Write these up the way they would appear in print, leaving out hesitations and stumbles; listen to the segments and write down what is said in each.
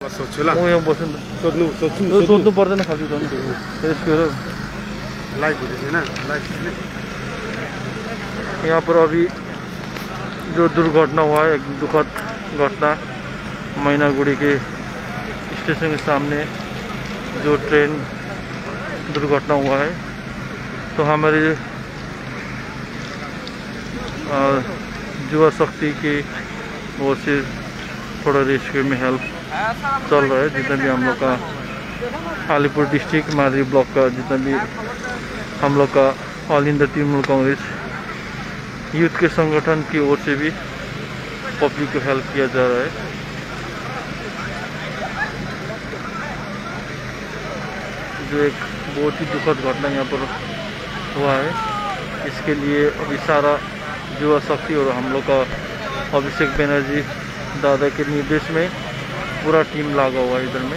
म यहाँ बस्नु सोध्नु पर्दैन खालि यहाँ पर अभी जो दुर्घटना हुआ है, एक दुखद घटना, मैनागुड़ी के स्टेशन के सामने जो ट्रेन दुर्घटना हुआ है, तो हमारे युवा शक्ति की ओर से थोड़ा रेस्क्यू में हेल्प चल रहा है। जितना भी हम लोग का अलीपुर डिस्ट्रिक्ट मादरी ब्लॉक का जितना भी हम लोग का all India Trinamool Congress youth के संगठन की ओर से भी पब्लिक को हेल्प किया जा रहा है। जो एक बहुत ही दुखद घटना यहाँ पर हुआ है, इसके लिए अभी सारा युवा शक्ति और हम लोग का अभिषेक बनर्जी दादा के निर्देश में पूरा टीम लगा हुआ है इधर में।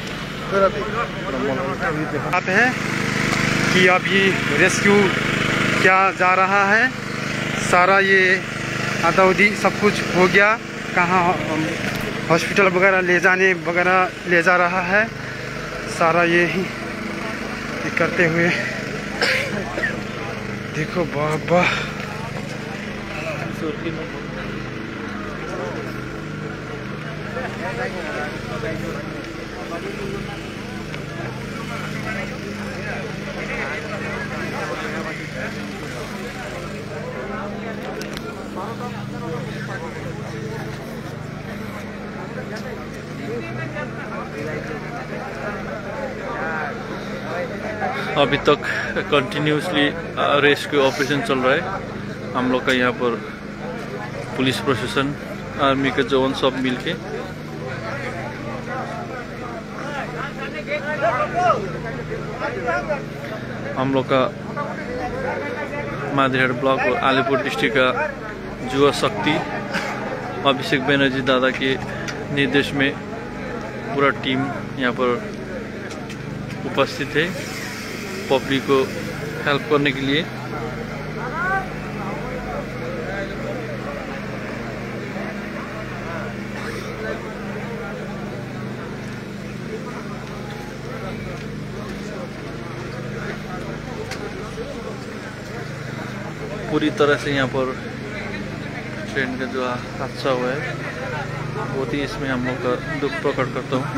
बात है कि अभी रेस्क्यू किया जा रहा है, सारा ये आदाउदी सब कुछ हो गया, कहाँ हॉस्पिटल वगैरह ले जा रहा है, सारा ये करते हुए देखो बाबा। अभी तक कंटिन्यूसली रेस्क्यू ऑपरेशन चल रहा है। हम लोग का यहाँ पर पुलिस प्रशासन, आर्मी के जवान सब मिलके हम लोग का मादरीहाट ब्लॉक और अलीपुर डिस्ट्रिक्ट का युवा शक्ति अभिषेक बनर्जी दादा के निर्देश में पूरा टीम यहाँ पर उपस्थित है पब्लिक को हेल्प करने के लिए। पूरी तरह से यहाँ पर ट्रेन का जो हादसा हुआ है, बहुत ही इसमें हम लोग का दुख प्रकट करता हूँ।